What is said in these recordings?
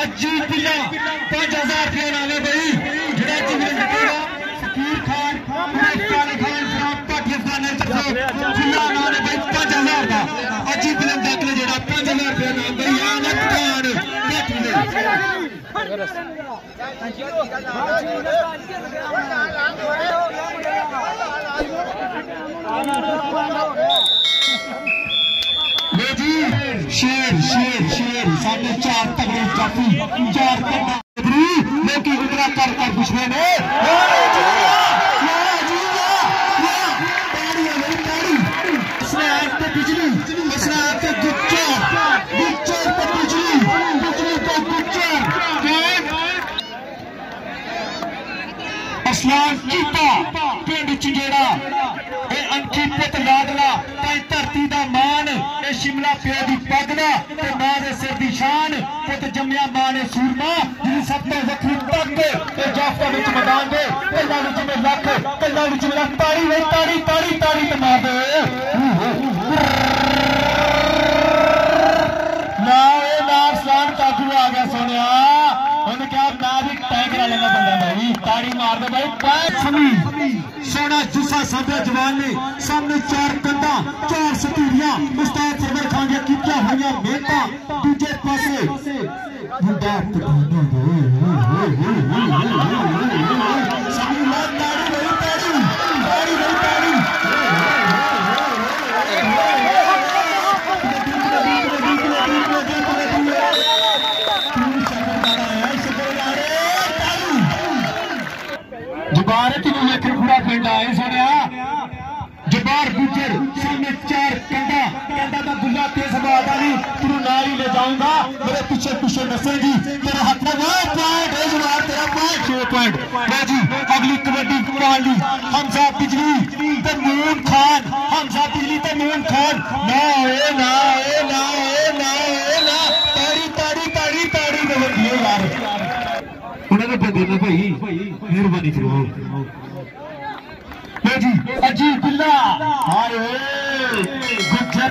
अजीब बिल्ला 5000 रुपया नाले भाई जरा जिम्मे जितेगा फकीर खान काले खान शराब पाकिस्तान बिल्ला नाले भाई 5000 का अजीब बिल्ला दाखले जरा 5000 रुपया नाम भाई आनंद खान शेर शेर शेर सामने 4 तगड़े काफी 4 लोग उतरा कर दुश्मन ने इसने आग पे बिजली इसने आग पे गुच्चर गुच्चर पे बिजली बिजली पे गुच्चर असलान चीता पिंड चिंजेड़ा अंकी पुत लाडला धरती का मान शिमला प्यो की पग का मां के सिर की शान पुत जमया मां ने सूरमा जिन्हें सब तो वखरी पग जाफता मैदान दे कल्ला में लख कल्ला में लख ताड़ी वे ताड़ी ताड़ी ताड़ी तमा दे ना सलाम काकू आ गया सोने उन्हें क्या मैं भी टैंक लेना बंदा भाई ताड़ी मार दे भाई सोना जुस्सा साधा जवान ने सामने 4 कंधा 4 सतूरियां उस्ताद सरवर खान की कीतियां हुई मेहनत दूजे पासे मुंडा पठाना पिंड आए सोने जबार गुजर सामने 4 कंधा कंधा का गुल्ला तेज बात नहीं तेरू नाल ही ले जाऊंगा मेरे पीछे पीछे नसेगी तेरा हाथ में पॉइंट है जवार तेरा पॉइंट 6 पॉइंट जी अगली कबड्डी कुराली हमजा बिजली ते मून खान हमजा बिजली ते मून खान ना ए ना ए ना ए ना ए ना ताड़ी ताड़ी ताड़ी ताड़ी नजर दिए यार उन्होंने बदल देना भाई मेहरबानी करो जी अजीब बिल्ला गुज्जर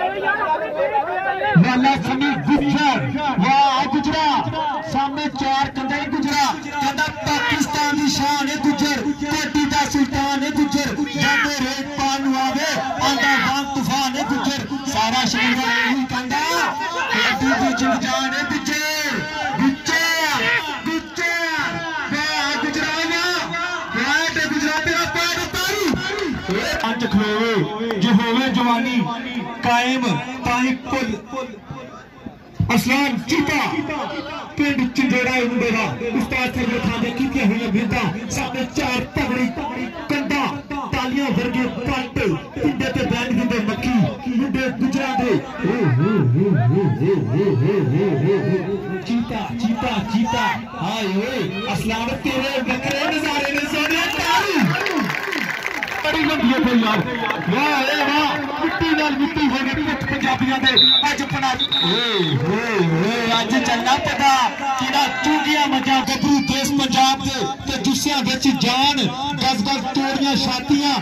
वाला समी गुज्जर वाह गुजरा सामने 4 कंधे गुजरा कहता पाकिस्तान की शान है गुज्जर कोटी का सुल्तान है गुज्जर जाते रेत पान आवे आंदा वान तूफान है गुज्जर सारा शरीर यही कहता कोटी की जान है गुज्जर गुज्जर गुज्जर वाह गुजराना वाह गुजरा तेरा जो होवे जवानी कायम ताई कुल असलान चीता पिंड चिंजेड़ा मुंडेरा उस्ताद सरवर खान ने कीतियां हुई मेहनत सामने 4 तगड़ी कंधा तालियां वर्गे पट पिंडे ते बैंड दिंदे मक्खी मुंडे गुजरा दे चीता चीता चीता हाय ओए असलान तेरे बकरे नजारे ने सोने ताली बड़ी लंबी है यार वाह ए वाह मिट्टी नाल मिट्टी हो गई पंजाबियों दे अज पना अज चलना पता किड़ा चूगिया मजा गबरू देश पंजाब दे ते जुस्सियां विच जान गज गज तोड़ियां छातियां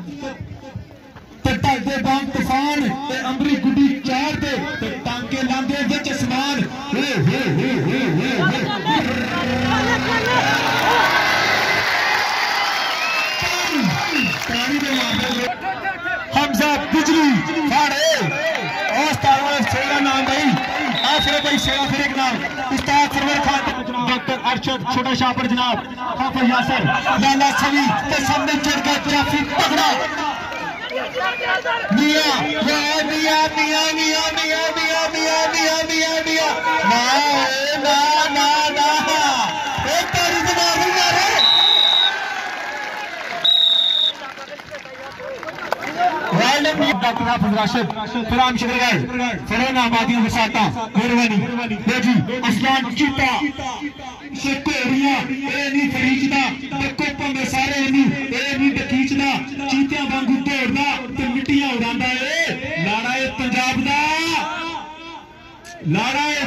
ते ढलदे बांग तूफान ते अंबरी गुड्डी चार दे ते टांके लांदे विच असमान हमजा बिजली फाड़े नाम भाई आखिर भाई शेरा फिर एक नाम उस्ताद सरवर खान डॉक्टर अरशद छोटा शाहपुर जनाब हाफिज यासर लाला सवी के सामने चढ़ कर काफी तगड़ा मियां मियां मियां मियां मियां मियां मियां मियां मियां मियां मियां ना ना ना ना एक तारीख मारू मारे डॉक्टर हाफिज राशिद फराम शिकरगढ़ फरोन आबादियों वसाता मेहरबानी जी असलान चीता शेकोरिया ए नहीं खरीचदा ते कोपा में सारे नहीं ए नहीं खींचदा चीतियां वांगू दौड़दा ते मिट्टियां उड़ांदा ए लाड़ा ए पंजाब दा लाड़ा ए